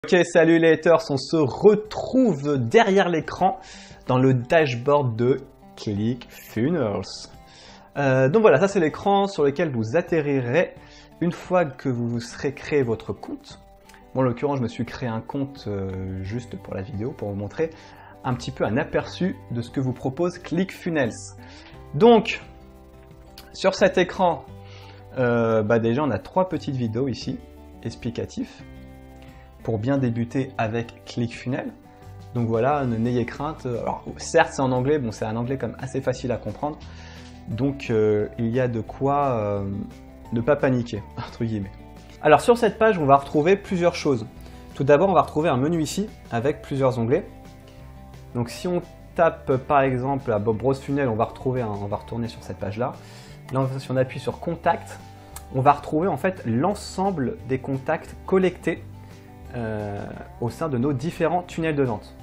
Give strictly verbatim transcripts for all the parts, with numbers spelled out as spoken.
Ok, salut les haters, on se retrouve derrière l'écran dans le dashboard de ClickFunnels. Euh, donc voilà, ça c'est l'écran sur lequel vous atterrirez une fois que vous vous serez créé votre compte. Bon, en l'occurrence, je me suis créé un compte euh, juste pour la vidéo, pour vous montrer un petit peu un aperçu de ce que vous propose ClickFunnels. Donc, sur cet écran, euh, bah déjà on a trois petites vidéos ici, explicatives, pour bien débuter avec ClickFunnels. Donc voilà, n'ayez crainte. Alors certes c'est en anglais, bon c'est un anglais comme assez facile à comprendre, donc euh, il y a de quoi euh, ne pas paniquer, entre guillemets. Alors sur cette page on va retrouver plusieurs choses. Tout d'abord on va retrouver un menu ici avec plusieurs onglets. Donc si on tape par exemple à Bob Brose Funnel, on va retrouver, un, on va retourner sur cette page là. Là si on appuie sur Contact, on va retrouver en fait l'ensemble des contacts collectés Euh, au sein de nos différents tunnels de vente.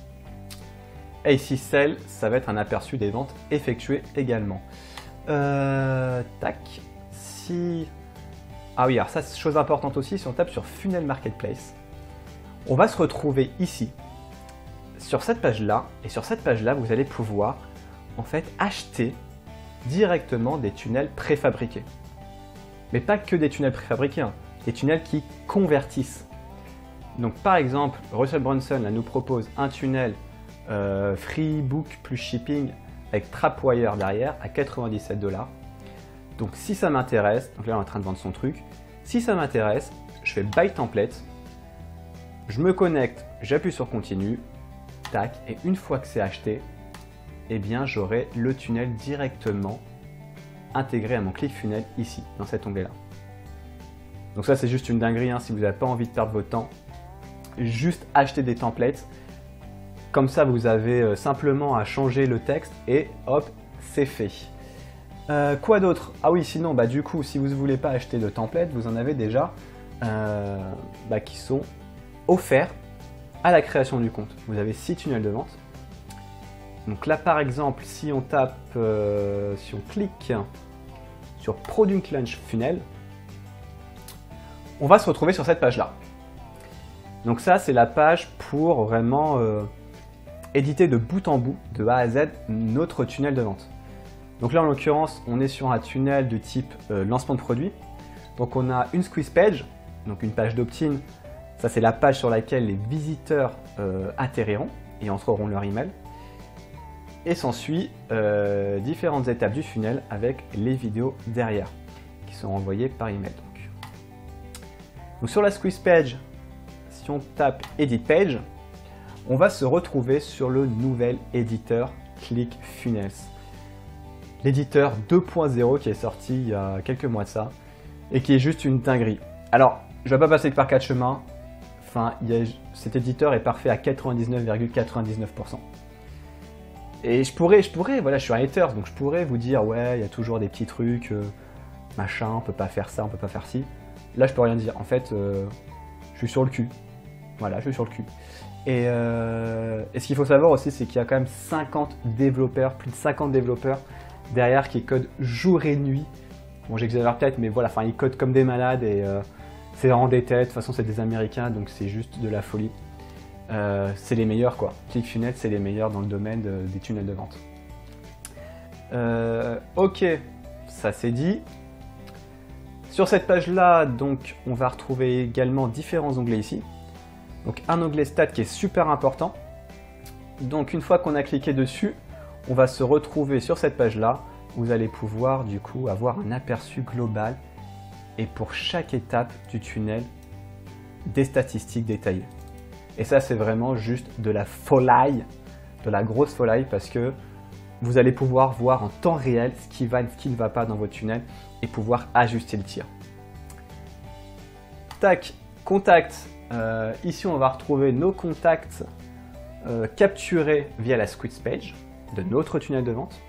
Et ici, Sell, ça va être un aperçu des ventes effectuées également. Euh, tac, si... Ah oui, alors ça, c'est chose importante aussi, si on tape sur Funnel Marketplace, on va se retrouver ici, sur cette page-là, et sur cette page-là, vous allez pouvoir, en fait, acheter directement des tunnels préfabriqués. Mais pas que des tunnels préfabriqués, hein, des tunnels qui convertissent. Donc par exemple, Russell Brunson là, nous propose un tunnel euh, free book plus shipping avec Trapwire derrière à quatre-vingt-dix-sept dollars. Donc si ça m'intéresse, donc là on est en train de vendre son truc, si ça m'intéresse, je fais Buy Template, je me connecte, j'appuie sur Continue, tac, et une fois que c'est acheté, eh bien j'aurai le tunnel directement intégré à mon ClickFunnels ici, dans cet onglet-là. Donc ça c'est juste une dinguerie, hein, si vous n'avez pas envie de perdre votre temps. Juste acheter des templates, comme ça vous avez euh, simplement à changer le texte et hop, c'est fait. Euh, quoi d'autre? Ah oui, sinon, bah, du coup, si vous ne voulez pas acheter de templates, vous en avez déjà euh, bah, qui sont offerts à la création du compte. Vous avez six tunnels de vente. Donc là, par exemple, si on tape, euh, si on clique sur Product Launch Funnel, on va se retrouver sur cette page-là. Donc ça, c'est la page pour vraiment euh, éditer de bout en bout, de A à Z, notre tunnel de vente. Donc là, en l'occurrence, on est sur un tunnel de type euh, lancement de produit. Donc on a une squeeze page, donc une page d'opt-in. Ça, c'est la page sur laquelle les visiteurs euh, atterriront et entreront leur email. Et s'ensuit euh, différentes étapes du funnel avec les vidéos derrière, qui sont envoyées par email. Donc, donc sur la squeeze page, si on tape Edit Page, on va se retrouver sur le nouvel éditeur ClickFunnels. L'éditeur deux point zéro qui est sorti il y a quelques mois de ça et qui est juste une dinguerie. Alors, je ne vais pas passer par quatre chemins. Enfin, il y a, cet éditeur est parfait à quatre-vingt-dix-neuf virgule quatre-vingt-dix-neuf pour cent. Et je pourrais, je pourrais, voilà, je suis un hater, donc je pourrais vous dire, ouais, il y a toujours des petits trucs, euh, machin, on peut pas faire ça, on peut pas faire ci. Là, je peux rien dire. En fait, euh, je suis sur le cul. Voilà, je suis sur le cul. Et, euh, et ce qu'il faut savoir aussi, c'est qu'il y a quand même cinquante développeurs, plus de cinquante développeurs derrière qui codent jour et nuit. Bon, j'exagère peut-être, mais voilà, enfin, ils codent comme des malades et euh, c'est vraiment des têtes. De toute façon, c'est des Américains, donc c'est juste de la folie. Euh, c'est les meilleurs, quoi. ClickFunnels, c'est les meilleurs dans le domaine de, des tunnels de vente. Euh, ok, ça c'est dit. Sur cette page-là, donc, on va retrouver également différents onglets ici. Donc un onglet Stats qui est super important. Donc une fois qu'on a cliqué dessus, on va se retrouver sur cette page-là. Vous allez pouvoir du coup avoir un aperçu global et pour chaque étape du tunnel, des statistiques détaillées. Et ça, c'est vraiment juste de la folie, de la grosse folie parce que vous allez pouvoir voir en temps réel ce qui va et ce qui ne va pas dans votre tunnel et pouvoir ajuster le tir. Tac, contact. Euh, ici, on va retrouver nos contacts euh, capturés via la squeeze page de notre tunnel de vente.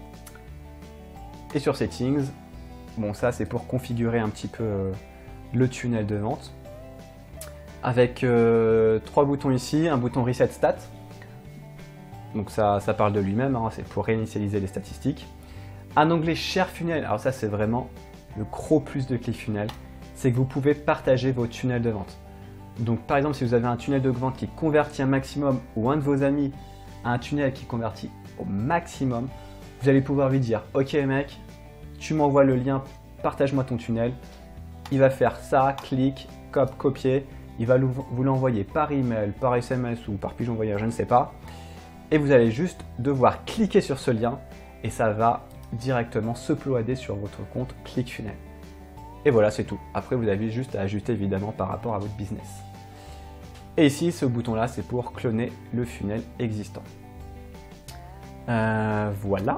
Et sur Settings, bon, ça c'est pour configurer un petit peu euh, le tunnel de vente. Avec euh, trois boutons ici, un bouton Reset Stat. Donc ça, ça parle de lui-même, hein, c'est pour réinitialiser les statistiques. Un onglet Share Funnel, alors ça c'est vraiment le gros plus de ClickFunnels, c'est que vous pouvez partager vos tunnels de vente. Donc par exemple, si vous avez un tunnel de vente qui convertit un maximum ou un de vos amis a un tunnel qui convertit au maximum, vous allez pouvoir lui dire « Ok mec, tu m'envoies le lien, partage-moi ton tunnel. » Il va faire ça, clic, cop, copier. Il va vous l'envoyer par email, par S M S ou par pigeon voyageur, je ne sais pas. Et vous allez juste devoir cliquer sur ce lien et ça va directement se uploader sur votre compte ClickFunnels. Et voilà, c'est tout. Après, vous avez juste à ajuster évidemment par rapport à votre business. Et ici, ce bouton-là, c'est pour cloner le funnel existant. Euh, voilà.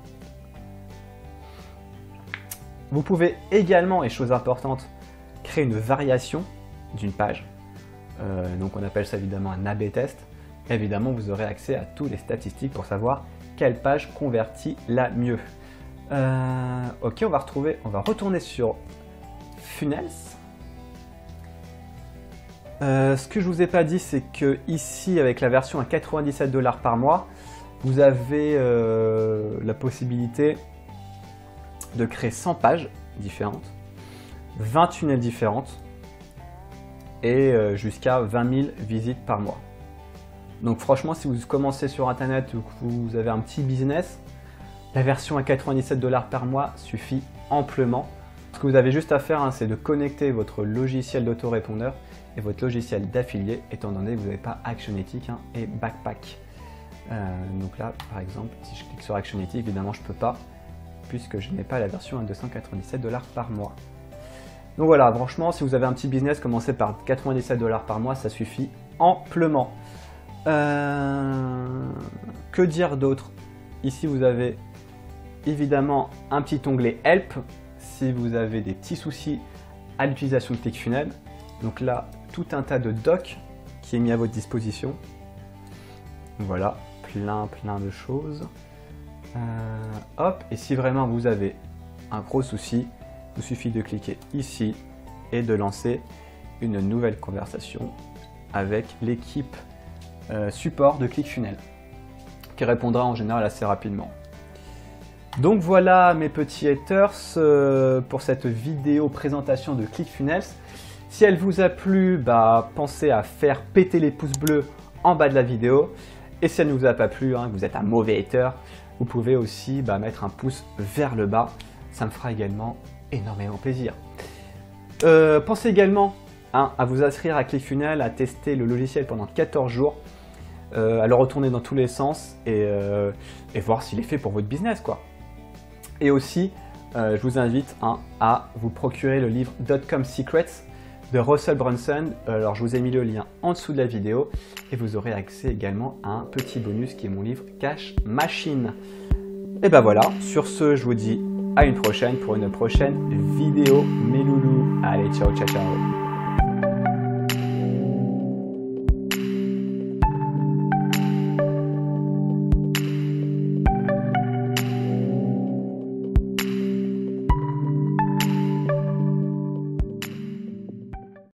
Vous pouvez également, et chose importante, créer une variation d'une page. Euh, donc on appelle ça évidemment un A B test. Évidemment, vous aurez accès à toutes les statistiques pour savoir quelle page convertit la mieux. Euh, ok, on va retrouver, on va retourner sur Funnels. Euh, ce que je vous ai pas dit, c'est que ici, avec la version à quatre-vingt-dix-sept dollars par mois, vous avez euh, la possibilité de créer cent pages différentes, vingt tunnels différentes et euh, jusqu'à vingt mille visites par mois. Donc franchement, si vous commencez sur internet ou que vous avez un petit business, la version à quatre-vingt-dix-sept dollars par mois suffit amplement. Ce que vous avez juste à faire, hein, c'est de connecter votre logiciel d'autorépondeur et votre logiciel d'affilié, étant donné que vous n'avez pas Actionetics hein, et Backpack. Euh, donc là, par exemple, si je clique sur Actionetics, évidemment, je ne peux pas, puisque je n'ai pas la version à deux cent quatre-vingt-dix-sept dollars par mois. Donc voilà, franchement, si vous avez un petit business, commencez par quatre-vingt-dix-sept dollars par mois, ça suffit amplement. Euh, que dire d'autre? Ici, vous avez évidemment un petit onglet Help si vous avez des petits soucis à l'utilisation de ClickFunnels. Donc là, tout un tas de docs qui est mis à votre disposition. Voilà, plein plein de choses. Euh, hop, et si vraiment vous avez un gros souci, il vous suffit de cliquer ici et de lancer une nouvelle conversation avec l'équipe euh, support de ClickFunnels qui répondra en général assez rapidement. Donc voilà mes petits haters euh, pour cette vidéo présentation de ClickFunnels. Si elle vous a plu, bah, pensez à faire péter les pouces bleus en bas de la vidéo. Et si elle ne vous a pas plu, hein, que vous êtes un mauvais hater, vous pouvez aussi bah, mettre un pouce vers le bas. Ça me fera également énormément plaisir. Euh, pensez également hein, à vous inscrire à ClickFunnels, à tester le logiciel pendant quatorze jours, euh, à le retourner dans tous les sens et, euh, et voir s'il est fait pour votre business, quoi. Et aussi, euh, je vous invite hein, à vous procurer le livre Dotcom Secrets de Russell Brunson. Alors, je vous ai mis le lien en dessous de la vidéo et vous aurez accès également à un petit bonus qui est mon livre Cash Machine. Et ben voilà, sur ce, je vous dis à une prochaine pour une prochaine vidéo, mes loulous. Allez, ciao, ciao, ciao.